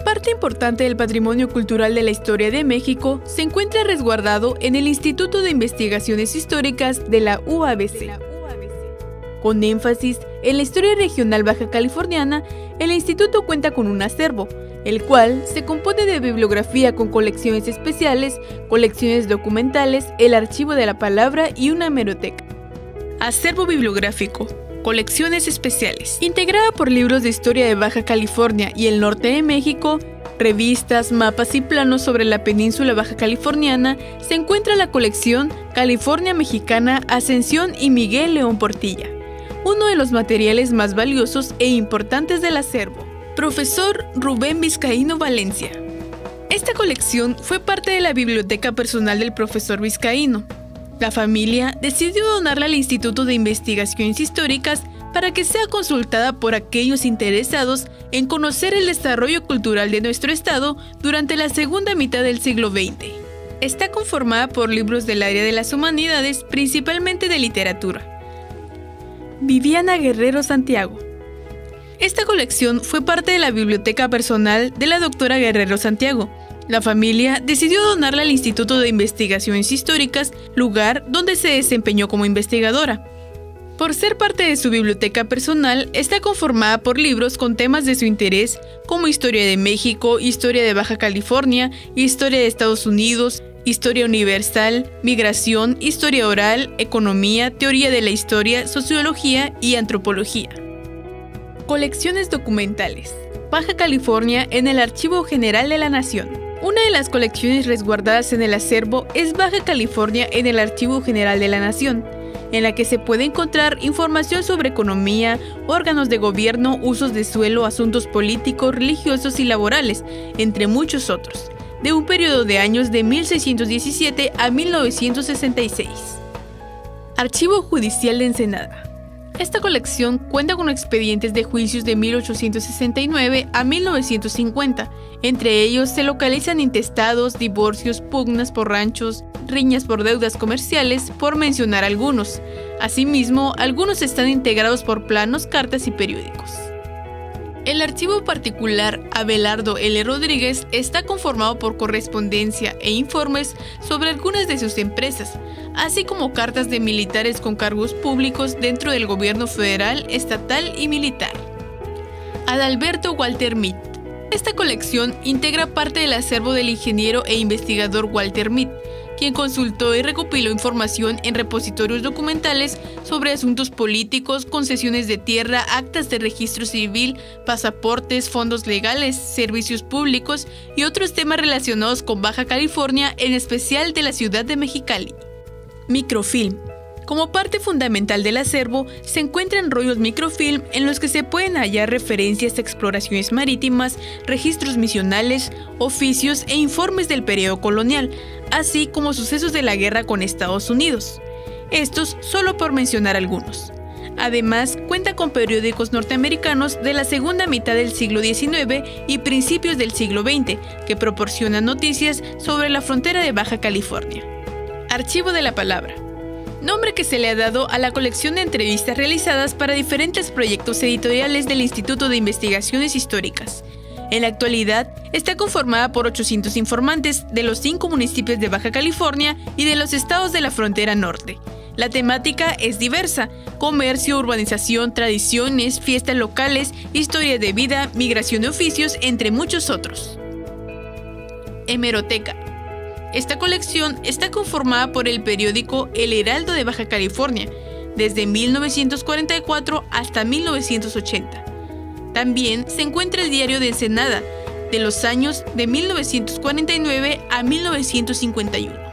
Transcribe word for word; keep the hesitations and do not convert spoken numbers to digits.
parte importante del patrimonio cultural de la historia de México se encuentra resguardado en el Instituto de Investigaciones Históricas de la U A B C. Con énfasis en la historia regional baja californiana, el instituto cuenta con un acervo, el cual se compone de bibliografía con colecciones especiales, colecciones documentales, el archivo de la palabra y una hemeroteca. Acervo bibliográfico. Colecciones especiales. Integrada por libros de historia de Baja California y el norte de México, revistas, mapas y planos sobre la península baja californiana, se encuentra la colección California Mexicana, Ascensión y Miguel León Portilla, uno de los materiales más valiosos e importantes del acervo. Profesor Rubén Vizcaíno Valencia. Esta colección fue parte de la biblioteca personal del profesor Vizcaíno. La familia decidió donarla al Instituto de Investigaciones Históricas para que sea consultada por aquellos interesados en conocer el desarrollo cultural de nuestro estado durante la segunda mitad del siglo veinte. Está conformada por libros del área de las humanidades, principalmente de literatura. Viviana Guerrero Santiago. Esta colección fue parte de la biblioteca personal de la doctora Guerrero Santiago. La familia decidió donarla al Instituto de Investigaciones Históricas, lugar donde se desempeñó como investigadora. Por ser parte de su biblioteca personal, está conformada por libros con temas de su interés, como Historia de México, Historia de Baja California, Historia de Estados Unidos, Historia Universal, Migración, Historia Oral, Economía, Teoría de la Historia, Sociología y Antropología. Colecciones documentales. Baja California en el Archivo General de la Nación. Una de las colecciones resguardadas en el acervo es Baja California en el Archivo General de la Nación, en la que se puede encontrar información sobre economía, órganos de gobierno, usos de suelo, asuntos políticos, religiosos y laborales, entre muchos otros, de un periodo de años de mil seiscientos diecisiete a mil novecientos sesenta y seis. Archivo Judicial de Ensenada. Esta colección cuenta con expedientes de juicios de mil ochocientos sesenta y nueve a mil novecientos cincuenta. Entre ellos se localizan intestados, divorcios, pugnas por ranchos, riñas por deudas comerciales, por mencionar algunos. Asimismo, algunos están integrados por planos, cartas y periódicos. El archivo particular Abelardo L. Rodríguez está conformado por correspondencia e informes sobre algunas de sus empresas, así como cartas de militares con cargos públicos dentro del gobierno federal, estatal y militar. Adalberto Walter Mead. Esta colección integra parte del acervo del ingeniero e investigador Walter Mead, quien consultó y recopiló información en repositorios documentales sobre asuntos políticos, concesiones de tierra, actas de registro civil, pasaportes, fondos legales, servicios públicos y otros temas relacionados con Baja California, en especial de la ciudad de Mexicali. Microfilm. Como parte fundamental del acervo, se encuentran rollos microfilm en los que se pueden hallar referencias a exploraciones marítimas, registros misionales, oficios e informes del periodo colonial, así como sucesos de la guerra con Estados Unidos. Estos solo por mencionar algunos. Además, cuenta con periódicos norteamericanos de la segunda mitad del siglo diecinueve y principios del siglo veinte, que proporcionan noticias sobre la frontera de Baja California. Archivo de la Palabra. Nombre que se le ha dado a la colección de entrevistas realizadas para diferentes proyectos editoriales del Instituto de Investigaciones Históricas. En la actualidad, está conformada por ochocientos informantes de los cinco municipios de Baja California y de los estados de la frontera norte. La temática es diversa: comercio, urbanización, tradiciones, fiestas locales, historia de vida, migración de oficios, entre muchos otros. Hemeroteca. Esta colección está conformada por el periódico El Heraldo de Baja California, desde mil novecientos cuarenta y cuatro hasta mil novecientos ochenta. También se encuentra el Diario de Ensenada, de los años de mil novecientos cuarenta y nueve a mil novecientos cincuenta y uno.